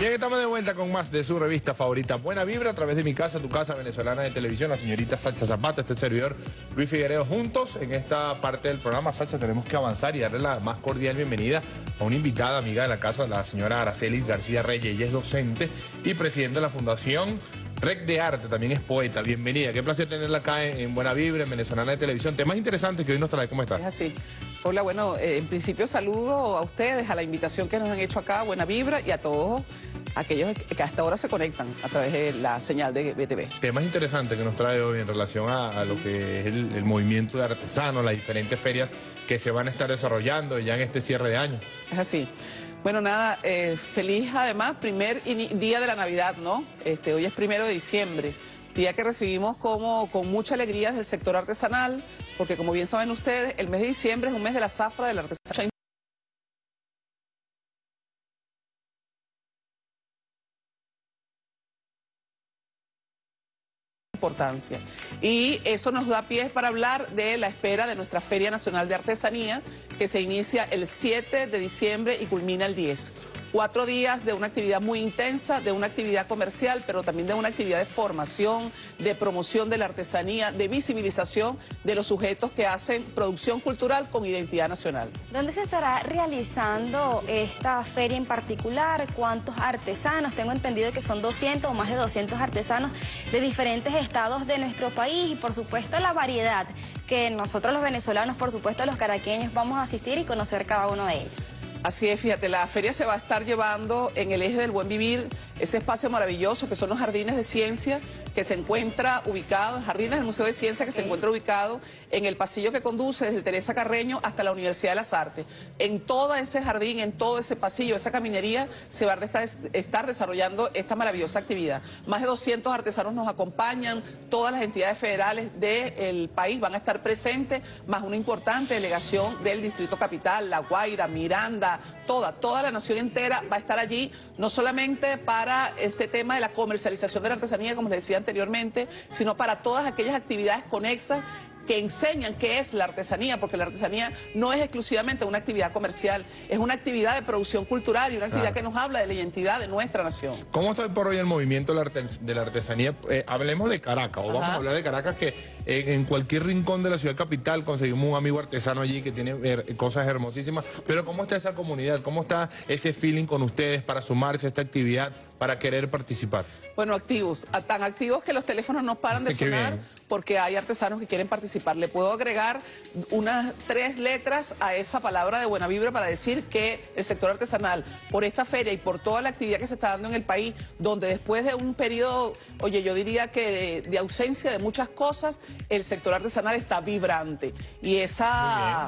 Bien, estamos de vuelta con más de su revista favorita Buena Vibra a través de Mi Casa, Tu Casa Venezolana de Televisión, la señorita Sacha Zapata, este servidor Luis Figueredo. Juntos en esta parte del programa, Sacha, tenemos que avanzar y darle la más cordial bienvenida a una invitada amiga de la casa, la señora Araceli García Reyes. Ella es docente y presidente de la Fundación Rec de Arte, también es poeta. Bienvenida, qué placer tenerla acá en Buena Vibra, en Venezolana de Televisión. Temas interesantes que hoy nos trae. ¿Cómo está? Es así. Hola, bueno, en principio saludo a ustedes, a la invitación que nos han hecho acá, Buena Vibra, y a todos aquellos que hasta ahora se conectan a través de la señal de BTV. Temas interesantes que nos trae hoy en relación a lo que es el movimiento de artesanos, las diferentes ferias que se van a estar desarrollando ya en este cierre de año. Es así. Bueno, nada, feliz además, primer día de la Navidad, ¿no? Hoy es 1 de diciembre, día que recibimos con mucha alegría desde el sector artesanal, porque como bien saben ustedes, el mes de diciembre es un mes de la zafra del artesanal. Importancia. Y eso nos da pie para hablar de la espera de nuestra Feria Nacional de Artesanía, que se inicia el 7 de diciembre y culmina el 10. 4 días de una actividad muy intensa, de una actividad comercial, pero también de una actividad de formación, de promoción de la artesanía, de visibilización de los sujetos que hacen producción cultural con identidad nacional. ¿Dónde se estará realizando esta feria en particular? ¿Cuántos artesanos? Tengo entendido que son 200 o más de 200 artesanos de diferentes estados de nuestro país y por supuesto la variedad que nosotros los venezolanos, por supuesto los caraqueños, vamos a asistir y conocer cada uno de ellos. Así es, fíjate, la feria se va a estar llevando en el eje del Buen Vivir, ese espacio maravilloso que son los jardines de ciencia que se encuentra ubicado, jardines del Museo de Ciencia que se encuentra ubicado en el pasillo que conduce desde el Teresa Carreño hasta la Universidad de las Artes. En todo ese jardín, en todo ese pasillo, esa caminería, se va a estar desarrollando esta maravillosa actividad. Más de 200 artesanos nos acompañan, todas las entidades federales del país van a estar presentes, más una importante delegación del Distrito Capital, La Guaira, Miranda, toda la nación entera va a estar allí, no solamente para este tema de la comercialización de la artesanía, como les decía anteriormente, sino para todas aquellas actividades conexas que enseñan qué es la artesanía, porque la artesanía no es exclusivamente una actividad comercial, es una actividad de producción cultural y una actividad que nos habla de la identidad de nuestra nación. ¿Cómo está por hoy el movimiento de la artesanía? Hablemos de Caracas, o vamos a hablar de Caracas, que en cualquier rincón de la ciudad capital conseguimos un amigo artesano allí que tiene cosas hermosísimas, pero ¿cómo está esa comunidad? ¿Cómo está ese feeling con ustedes para sumarse a esta actividad, para querer participar? Bueno, activos, tan activos que los teléfonos no paran de sonar porque hay artesanos que quieren participar. Le puedo agregar unas 3 letras a esa palabra de Buena Vibra para decir que el sector artesanal, por esta feria y por toda la actividad que se está dando en el país, donde después de un periodo, oye, yo diría que de ausencia de muchas cosas, el sector artesanal está vibrante. Y esa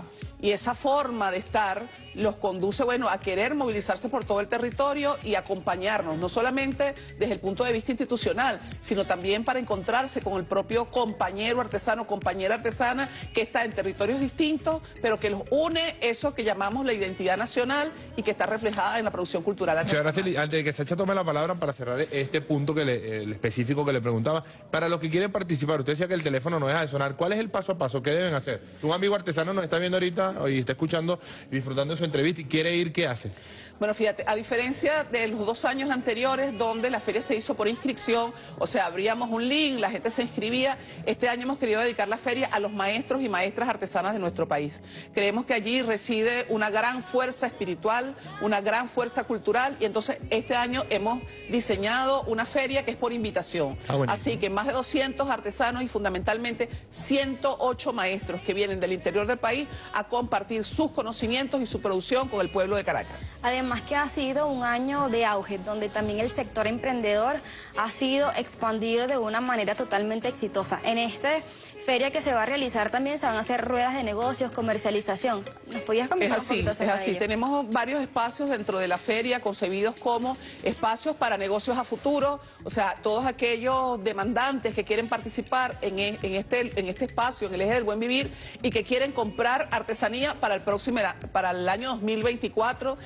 forma de estar los conduce, bueno, a querer movilizarse por todo el territorio y acompañarnos, no solamente desde el punto de vista institucional, sino también para encontrarse con el propio compañero artesano, compañera artesana, que está en territorios distintos, pero que los une eso que llamamos la identidad nacional y que está reflejada en la producción cultural artesanal. Araceli, antes de que Sacha tome la palabra para cerrar este punto el específico que le preguntaba, para los que quieren participar, usted decía que el teléfono no deja de sonar, ¿cuál es el paso a paso? ¿Qué deben hacer? Un amigo artesano nos está viendo ahorita y está escuchando y disfrutando de su entrevista y quiere ir, ¿qué hace? Bueno, fíjate, a diferencia de los 2 años anteriores donde la feria se hizo por inscripción, o sea, abríamos un link, la gente se inscribía, este año hemos querido dedicar la feria a los maestros y maestras artesanas de nuestro país. Creemos que allí reside una gran fuerza espiritual, una gran fuerza cultural y entonces este año hemos diseñado una feria que es por invitación. Así que más de 200 artesanos y fundamentalmente 108 maestros que vienen del interior del país a compartir sus conocimientos y su producción con el pueblo de Caracas. Además que ha sido un año de auge, donde también el sector emprendedor ha sido expandido de una manera totalmente exitosa. En esta feria que se va a realizar también se van a hacer ruedas de negocios, comercialización. ¿Nos podías comentar un poquito acerca de ello? Tenemos varios espacios dentro de la feria concebidos como espacios para negocios a futuro, o sea, todos aquellos demandantes que quieren participar en este espacio, en el eje del Buen Vivir, y que quieren comprar artesanía para el año 2024,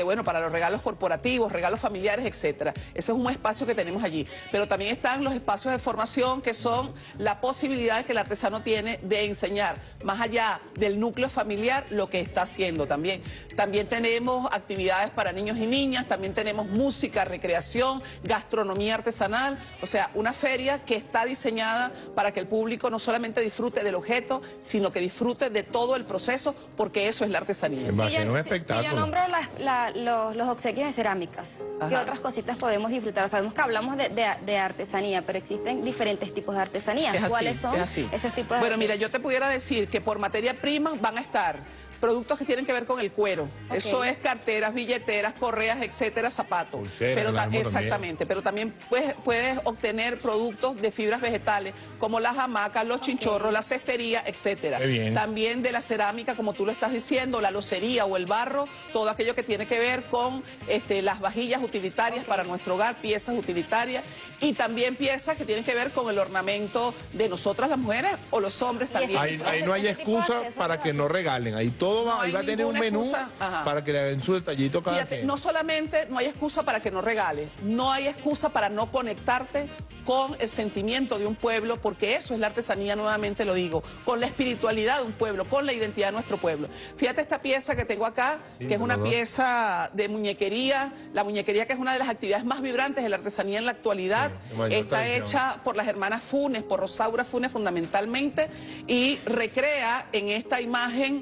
bueno, para los regalos corporativos, regalos familiares, etcétera. Ese es un espacio que tenemos allí. Pero también están los espacios de formación, que son la posibilidad que el artesano tiene de enseñar, más allá del núcleo familiar, lo que está haciendo también. También tenemos actividades para niños y niñas, también tenemos música, recreación, gastronomía artesanal, o sea, una feria que está diseñada para que el público no solamente disfrute del objeto, sino que disfrute de todo el proceso, porque eso es la artesanía. Va a ser un espectáculo. Si yo nombro los obsequios de cerámicas, ¿qué otras cositas podemos disfrutar? Sabemos que hablamos de artesanía, pero existen diferentes tipos de artesanía. ¿Cuáles son esos tipos de? Bueno, mira, yo te pudiera decir que por materia prima van a estar productos que tienen que ver con el cuero. Eso es carteras, billeteras, correas, etcétera, zapatos. Pulseras, exactamente, pero también puedes obtener productos de fibras vegetales, como las hamacas, los chinchorros, la cestería, etcétera. También de la cerámica, como tú lo estás diciendo, la locería o el barro, todo aquello que tiene que ver con las vajillas utilitarias para nuestro hogar, piezas utilitarias, y también piezas que tienen que ver con el ornamento de nosotras las mujeres o los hombres también. Ahí no hay excusa para que no regalen, ahí todo va, ahí va a tener un menú para que le den su detallito cada quien. No solamente no hay excusa para que no regales, no hay excusa para no conectarte con el sentimiento de un pueblo, porque eso es la artesanía, nuevamente lo digo, con la espiritualidad de un pueblo, con la identidad de nuestro pueblo. Fíjate esta pieza que tengo acá, que es una pieza de muñequería, la muñequería que es una de las actividades más vibrantes de la artesanía en la actualidad, está hecha por las hermanas Funes, por Rosaura Funes fundamentalmente, y recrea en esta imagen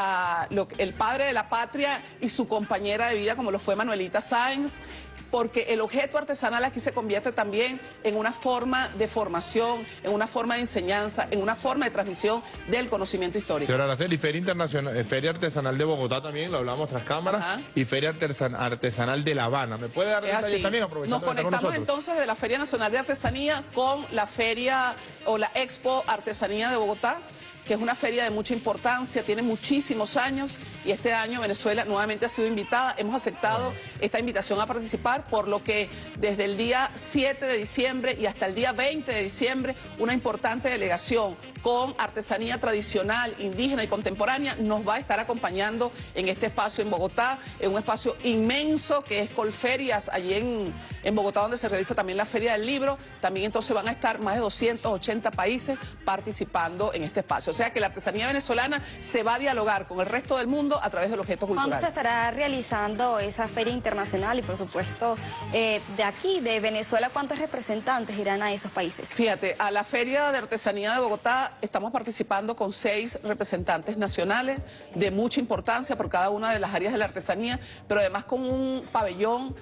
el padre de la patria y su compañera de vida, como lo fue Manuelita Sáenz, porque el objeto artesanal aquí se convierte también en una forma de formación, en una forma de enseñanza, en una forma de transmisión del conocimiento histórico. Señora Araceli, Feria Artesanal de Bogotá también, lo hablamos tras cámaras, y Feria Artesanal de La Habana. ¿Me puede dar detalles también, aprovechando Nos conectamos entonces de la Feria Nacional de Artesanía con la Feria o la Expo Artesanía de Bogotá, que es una feria de mucha importancia, tiene muchísimos años, y este año Venezuela nuevamente ha sido invitada. Hemos aceptado esta invitación a participar, por lo que desde el día 7 de diciembre y hasta el día 20 de diciembre, una importante delegación con artesanía tradicional, indígena y contemporánea nos va a estar acompañando en este espacio en Bogotá, en un espacio inmenso que es Colferias, allí en Bogotá, donde se realiza también la Feria del Libro. También entonces van a estar más de 280 países participando en este espacio. O sea que la artesanía venezolana se va a dialogar con el resto del mundo a través del objeto cultural. ¿Cuándo se estará realizando esa feria internacional? Y por supuesto, de aquí, de Venezuela, ¿cuántos representantes irán a esos países? Fíjate, a la Feria de Artesanía de Bogotá estamos participando con 6 representantes nacionales de mucha importancia por cada una de las áreas de la artesanía, pero además con un pabellón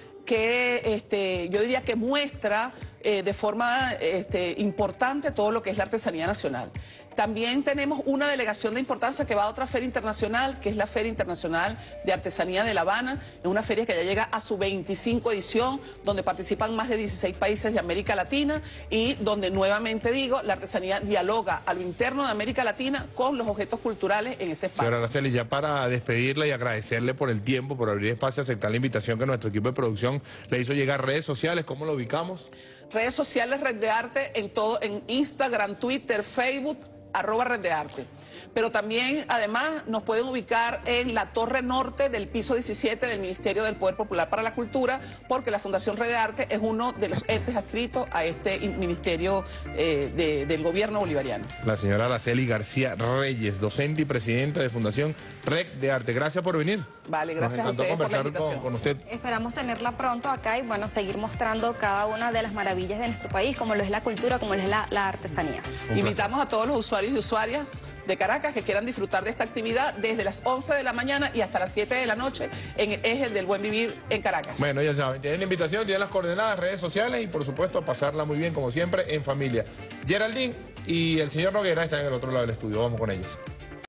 que yo diría que muestra de forma importante todo lo que es la artesanía nacional. También tenemos una delegación de importancia que va a otra feria internacional, que es la Feria Internacional de Artesanía de La Habana. Es una feria que ya llega a su 25 edición, donde participan más de 16 países de América Latina y donde, nuevamente digo, la artesanía dialoga a lo interno de América Latina con los objetos culturales en ese espacio. Señora Araceli, ya para despedirla y agradecerle por el tiempo, por abrir espacio, aceptar la invitación que nuestro equipo de producción le hizo llegar, redes sociales, ¿cómo lo ubicamos? Redes sociales, Red de Arte, en Instagram, Twitter, Facebook, @Red de Arte. Pero también, además, nos pueden ubicar en la torre norte del piso 17 del Ministerio del Poder Popular para la Cultura, porque la Fundación Red de Arte es uno de los entes adscritos a este ministerio del gobierno bolivariano. La señora Araceli García Reyes, docente y presidenta de Fundación Red de Arte. Gracias por venir. Vale, gracias a ustedes por la invitación. Con usted. Esperamos tenerla pronto acá y, bueno, seguir mostrando cada una de las maravillas de nuestro país, como lo es la cultura, como lo es la artesanía. Invitamos a todos los usuarios y usuarias de Caracas que quieran disfrutar de esta actividad desde las 11 de la mañana y hasta las 7 de la noche en el eje del Buen Vivir en Caracas. Bueno, ya saben, tienen la invitación, tienen las coordenadas, redes sociales y por supuesto a pasarla muy bien, como siempre, en familia. Geraldine y el señor Noguera están en el otro lado del estudio. Vamos con ellos.